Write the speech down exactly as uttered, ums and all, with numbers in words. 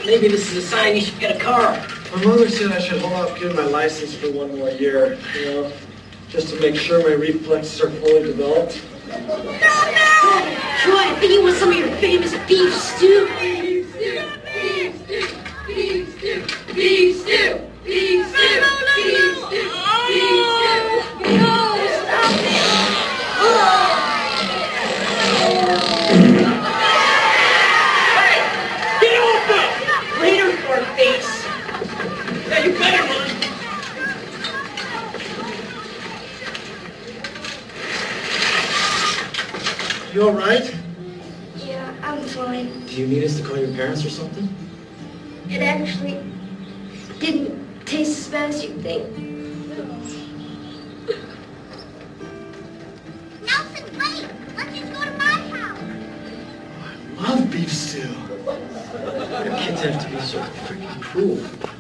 Maybe this is a sign you should get a car. My mother said I should hold off getting my license for one more year, you know, just to make sure my reflexes are fully developed. No, no! Troy, I think you want some of your famous beef stew. Beef stew, beef stew, beef stew, beef stew, beef stew, No, no, beef no, stew, no. beef stew. No, stop it. Get off it! Later, for face. Now you better run. You all right? Yeah, I'm fine. Do you need us to call your parents or something? It actually didn't taste as bad as you think. Nelson, wait! Let's just go to my house! I love beef stew. You kids have to be so freaking cruel.